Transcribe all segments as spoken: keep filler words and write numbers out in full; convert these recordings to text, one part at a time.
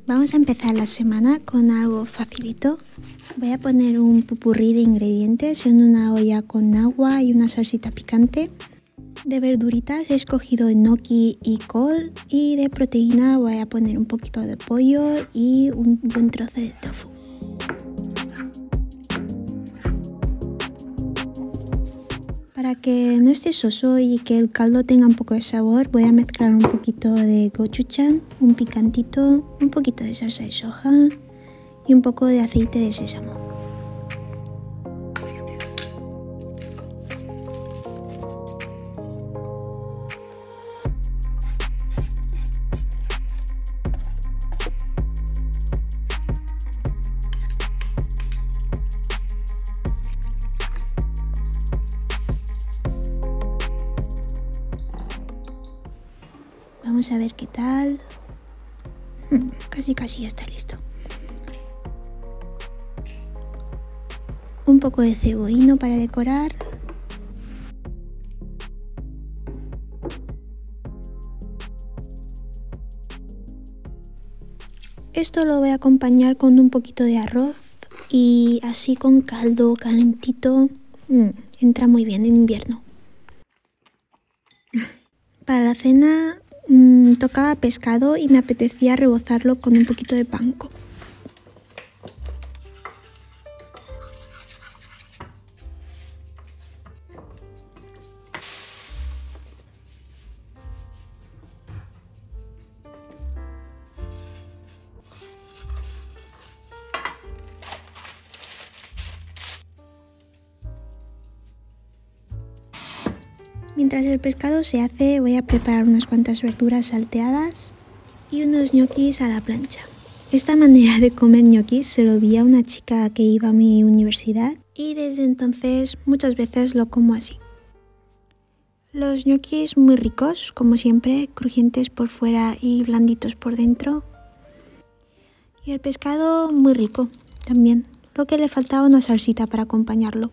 Vamos a empezar la semana con algo facilito. Voy a poner un pupurrí de ingredientes en una olla con agua y una salsita picante. De verduritas he escogido gnocchi y col, y de proteína voy a poner un poquito de pollo y un buen trozo de tofu. Para que no esté soso y que el caldo tenga un poco de sabor, voy a mezclar un poquito de gochujang, un picantito, un poquito de salsa de soja y un poco de aceite de sésamo. Vamos a ver qué tal. Casi casi ya está listo. Un poco de cebollino para decorar. Esto lo voy a acompañar con un poquito de arroz y así con caldo calentito. Mm, entra muy bien en invierno. Para la cena mmm, tocaba pescado y me apetecía rebozarlo con un poquito de panko. Mientras el pescado se hace, voy a preparar unas cuantas verduras salteadas y unos ñoquis a la plancha. Esta manera de comer ñoquis se lo vi a una chica que iba a mi universidad y desde entonces muchas veces lo como así. Los ñoquis muy ricos, como siempre, crujientes por fuera y blanditos por dentro. Y el pescado muy rico también, lo que le faltaba una salsita para acompañarlo.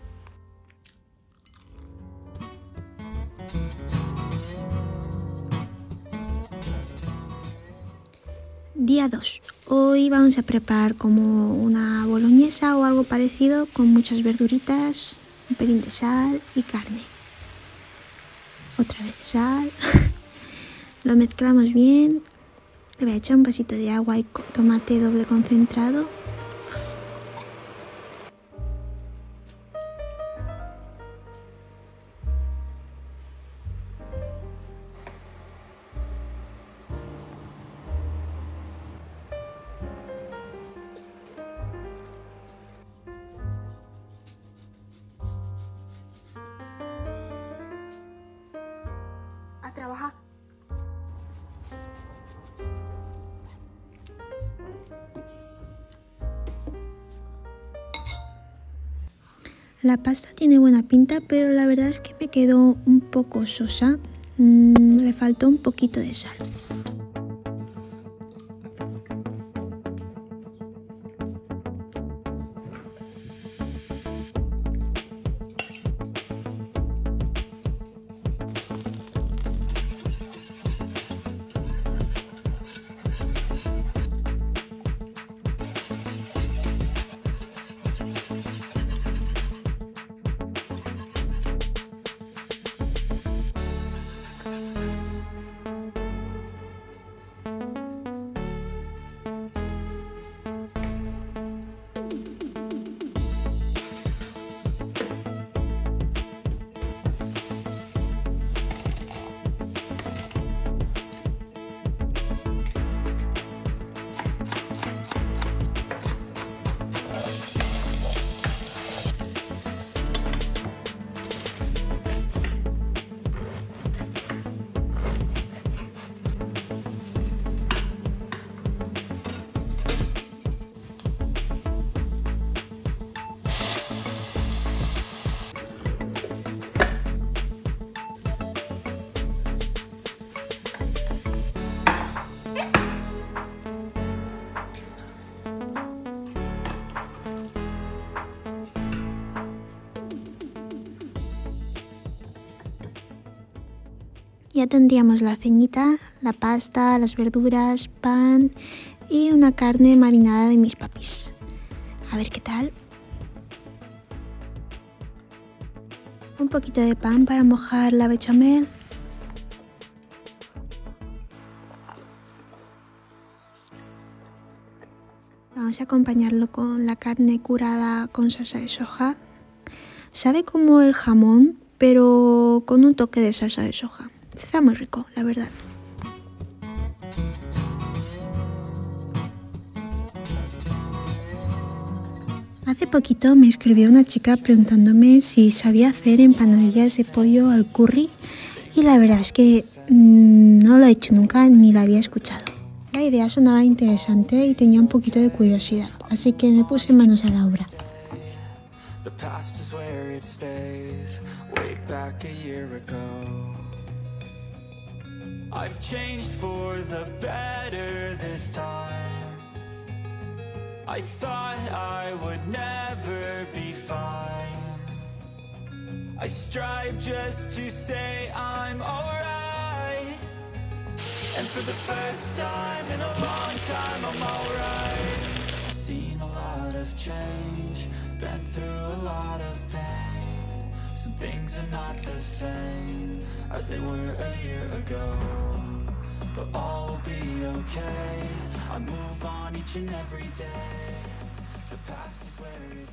Día dos. Hoy vamos a preparar como una boloñesa o algo parecido con muchas verduritas, un pelín de sal y carne. Otra vez sal. Lo mezclamos bien. Le voy a echar un vasito de agua y tomate doble concentrado. A trabajar. La pasta tiene buena pinta, pero la verdad es que me quedó un poco sosa. Mm, le faltó un poquito de sal. Ya tendríamos la ceñita, la pasta, las verduras, pan y una carne marinada de mis papis. A ver qué tal. Un poquito de pan para mojar la bechamel. Vamos a acompañarlo con la carne curada con salsa de soja. Sabe como el jamón, pero con un toque de salsa de soja. Está muy rico, la verdad. Hace poquito me escribió una chica preguntándome si sabía hacer empanadillas de pollo al curry y la verdad es que mmm, no lo he hecho nunca ni la había escuchado. La idea sonaba interesante y tenía un poquito de curiosidad, así que me puse manos a la obra. I thought I would never be fine. I strive just to say I'm alright. And for the first time in a long time I'm alright. I've seen a lot of change, been through a lot of pain. Some things are not the same as they were a year ago, but all will be okay. I move on each and every day. The past is where it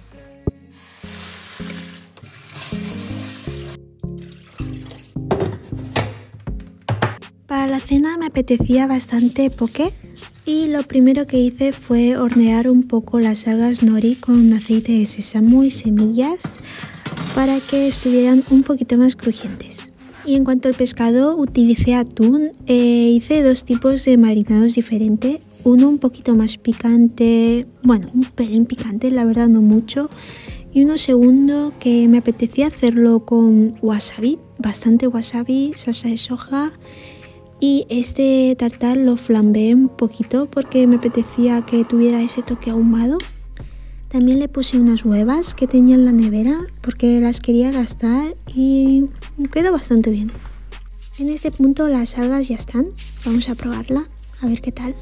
stays. Para la cena me apetecía bastante poke y lo primero que hice fue hornear un poco las algas nori con aceite de sésamo y semillas para que estuvieran un poquito más crujientes. Y en cuanto al pescado, utilicé atún. Eh, hice dos tipos de marinados diferentes. Uno un poquito más picante, bueno, un pelín picante, la verdad no mucho. Y uno segundo que me apetecía hacerlo con wasabi, bastante wasabi, salsa de soja. Y este tartar lo flambeé un poquito porque me apetecía que tuviera ese toque ahumado. También le puse unas huevas que tenía en la nevera porque las quería gastar y quedó bastante bien. En este punto las algas ya están. Vamos a probarla, a ver qué tal.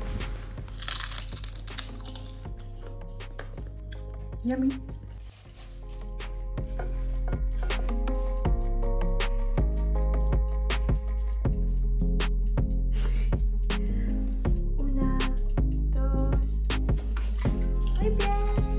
Yummy. Una, dos. Muy bien.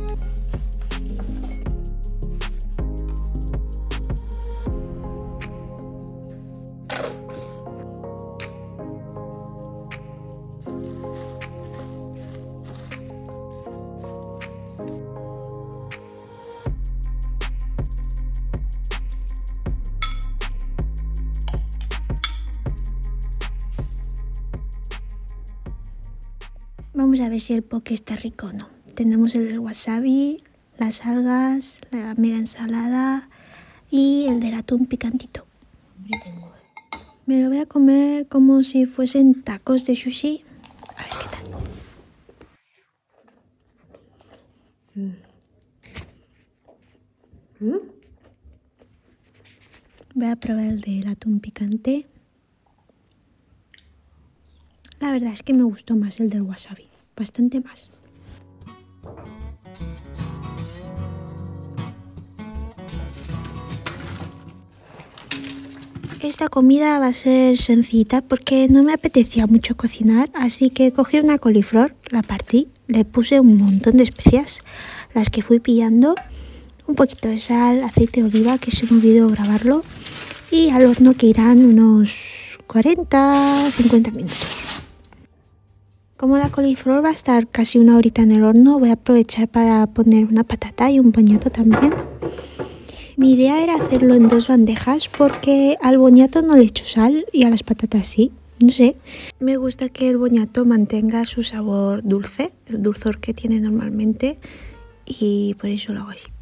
Vamos a ver si el poke está rico o no. Tenemos el del wasabi, las algas, la mega ensalada y el del atún picantito. Me lo voy a comer como si fuesen tacos de sushi. A ver qué tal. Mm. Voy a probar el del atún picante. La verdad es que me gustó más el del wasabi, bastante más. Esta comida va a ser sencillita porque no me apetecía mucho cocinar, así que cogí una coliflor, la partí, le puse un montón de especias, las que fui pillando, un poquito de sal, aceite de oliva, que se me olvidó grabarlo, y al horno que irán unos cuarenta a cincuenta minutos. Como la coliflor va a estar casi una horita en el horno, voy a aprovechar para poner una patata y un boñato también. Mi idea era hacerlo en dos bandejas porque al boñato no le echo sal y a las patatas sí. No sé, me gusta que el boñato mantenga su sabor dulce, el dulzor que tiene normalmente, y por eso lo hago así.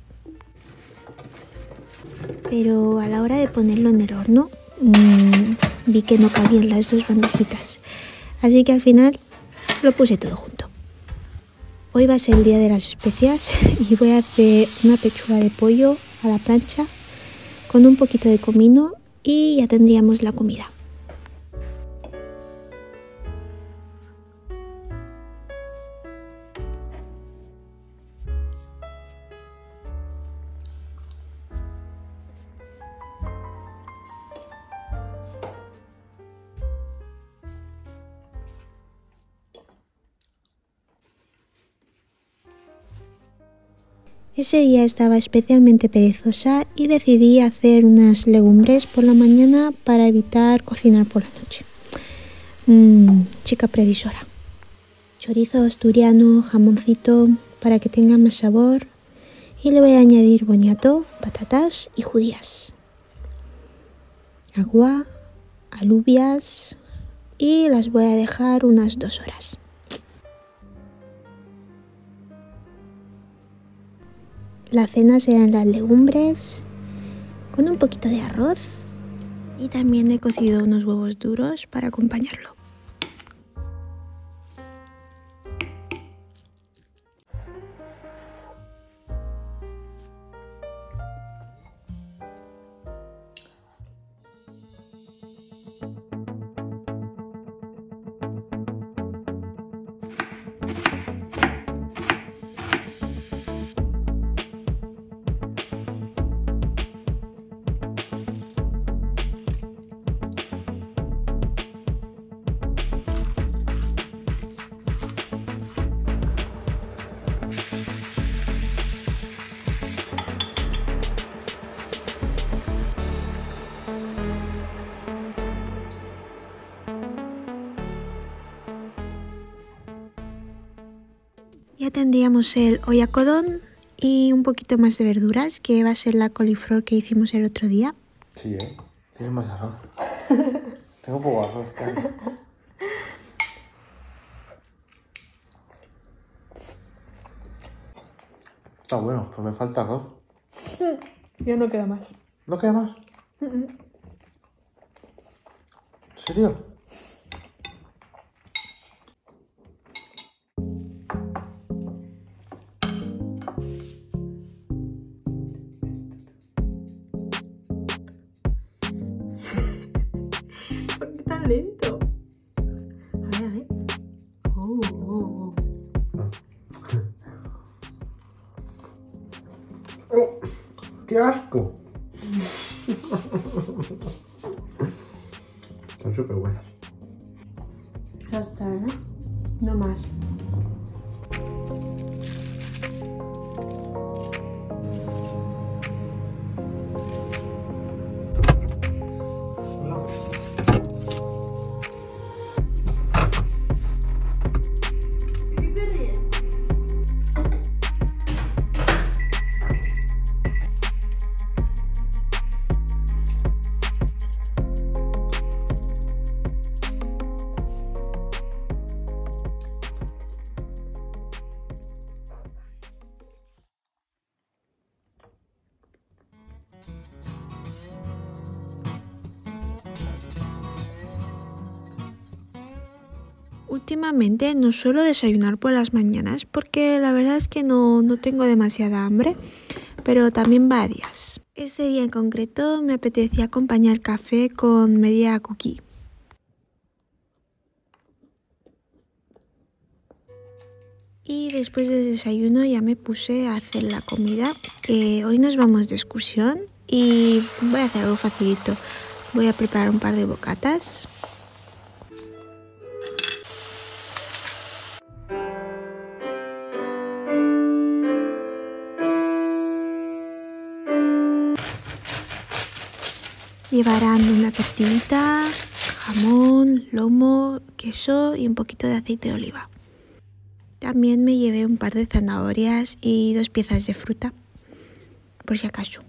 Pero a la hora de ponerlo en el horno, mmm, vi que no cabían las dos bandejitas. Así que al final lo puse todo junto. Hoy va a ser el día de las especias y voy a hacer una pechuga de pollo a la plancha con un poquito de comino y ya tendríamos la comida. Ese día estaba especialmente perezosa y decidí hacer unas legumbres por la mañana para evitar cocinar por la noche. Mmm, chica previsora. Chorizo asturiano, jamoncito para que tenga más sabor y le voy a añadir boniato, patatas y judías. Agua, alubias y las voy a dejar unas dos horas. La cena serán las legumbres con un poquito de arroz y también he cocido unos huevos duros para acompañarlo. Ya tendríamos el oyakodon y un poquito más de verduras, que va a ser la coliflor que hicimos el otro día. Sí, ¿eh? Tienes más arroz. Tengo poco arroz, claro. Está bueno, pero me falta arroz. Ya no queda más. ¿No queda más? Mm-mm. ¿En serio? ¿Por qué tan lento? A ver, a ver. Oh, oh, oh. ¡Oh! ¡Qué asco! Son súper buenas. Ya está, ¿eh? No más. Últimamente no suelo desayunar por las mañanas porque la verdad es que no, no tengo demasiada hambre, pero también va a días. Este día en concreto me apetecía acompañar café con media cookie. Y después del desayuno ya me puse a hacer la comida. Eh, hoy nos vamos de excursión y voy a hacer algo facilito. Voy a preparar un par de bocatas. Llevarán una tortillita, jamón, lomo, queso y un poquito de aceite de oliva. También me llevé un par de zanahorias y dos piezas de fruta, por si acaso.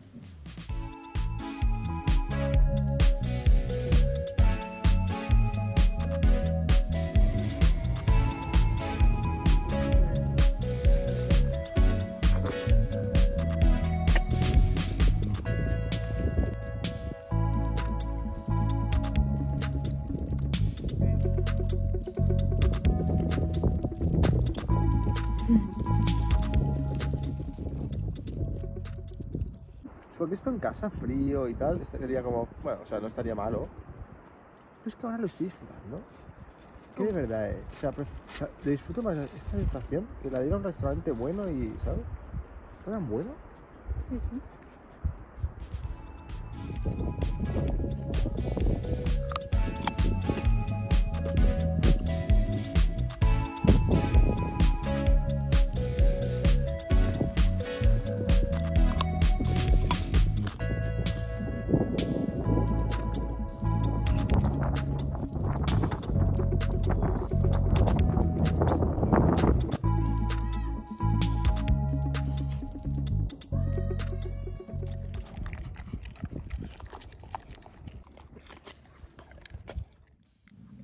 Porque esto en casa, frío y tal, estaría como... Bueno, o sea, no estaría malo. Pero es que ahora lo estoy disfrutando. Que de verdad, eh. O sea, pref- o sea, disfruto más esta sensación que la de ir a un restaurante bueno y, ¿sabes? ¿Está tan bueno? Sí, sí.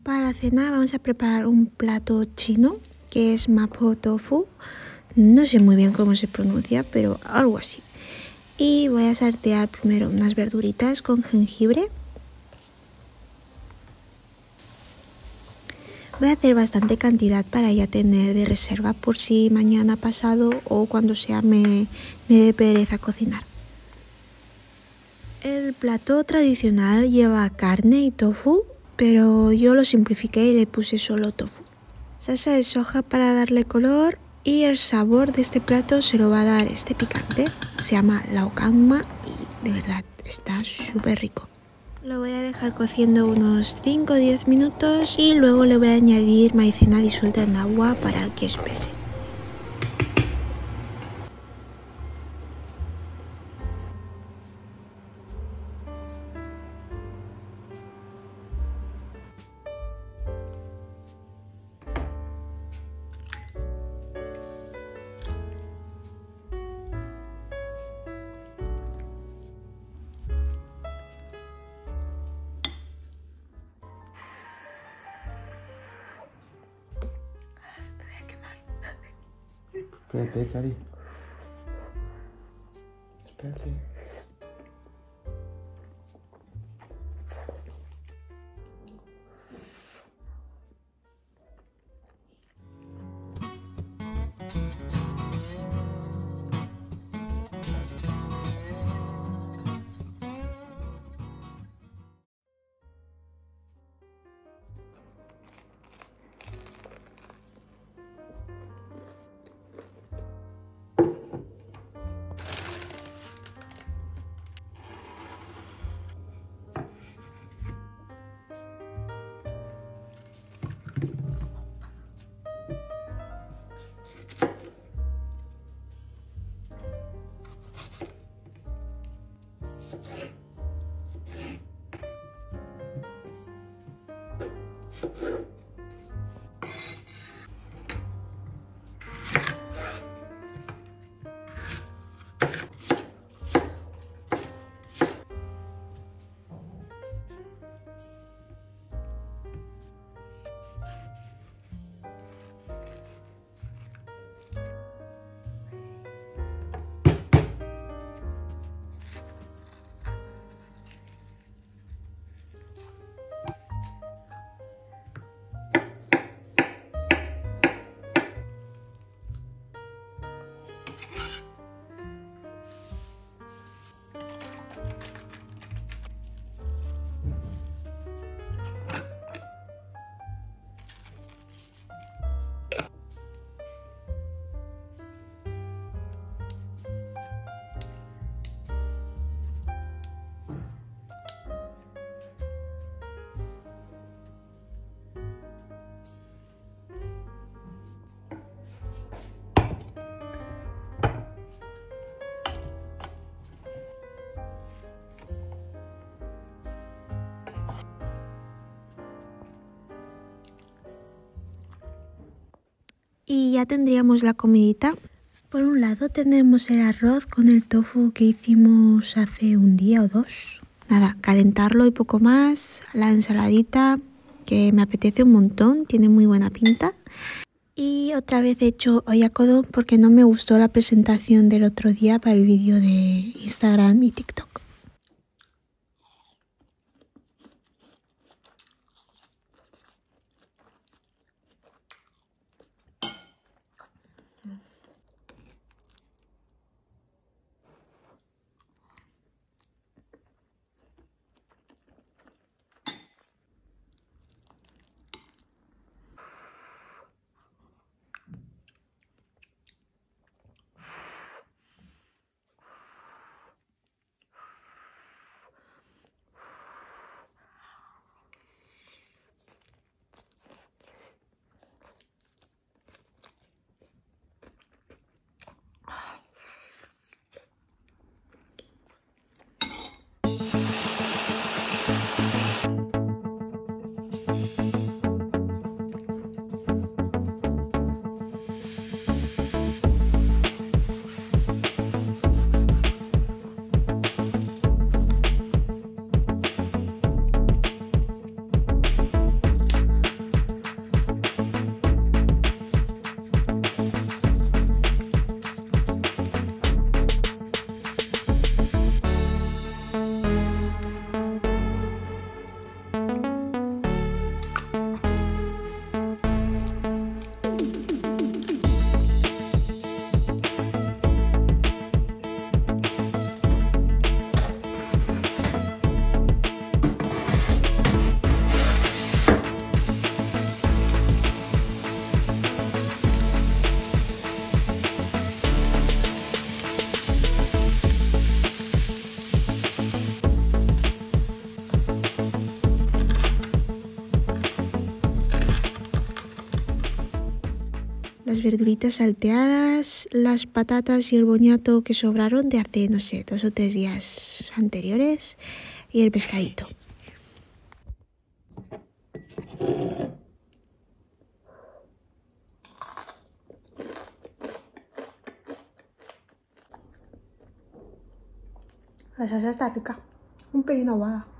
Para la cena vamos a preparar un plato chino que es mapo tofu. No sé muy bien cómo se pronuncia, pero algo así. Y voy a saltear primero unas verduritas con jengibre. Voy a hacer bastante cantidad para ya tener de reserva por si mañana pasado o cuando sea me, me dé pereza cocinar. El plato tradicional lleva carne y tofu, pero yo lo simplifiqué y le puse solo tofu. Salsa de soja para darle color y el sabor de este plato se lo va a dar este picante. Se llama laocanma y de verdad está súper rico. Lo voy a dejar cociendo unos cinco o diez minutos y luego le voy a añadir maicena disuelta en agua para que espese. Espérate, Cari. Espérate. Y ya tendríamos la comidita. Por un lado tenemos el arroz con el tofu que hicimos hace un día o dos. Nada, calentarlo y poco más. La ensaladita que me apetece un montón, tiene muy buena pinta. Y otra vez he hecho oyakodon porque no me gustó la presentación del otro día para el vídeo de Instagram y TikTok. las verduritas salteadas, las patatas y el boñato que sobraron de hace, no sé, dos o tres días anteriores y el pescadito. La salsa está rica, un pelín aguada.